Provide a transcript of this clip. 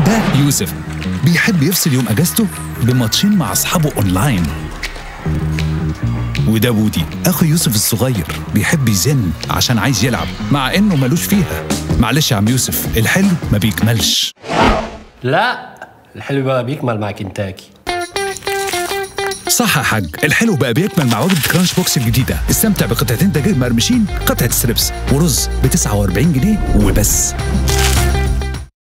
ده يوسف بيحب يفصل يوم اجازته بماتشين مع اصحابه اونلاين. وده بودي اخو يوسف الصغير بيحب يزن عشان عايز يلعب مع انه ملوش فيها. معلش يا عم يوسف، الحلو ما بيكملش. لا، الحلو بقى بيكمل مع كنتاكي. صح يا حاج، الحلو بقى بيكمل مع وجبة كرانش بوكس الجديدة. استمتع بقطعتين دجاج مرمشين، قطعة ستريبس ورز ب 49 جنيه وبس.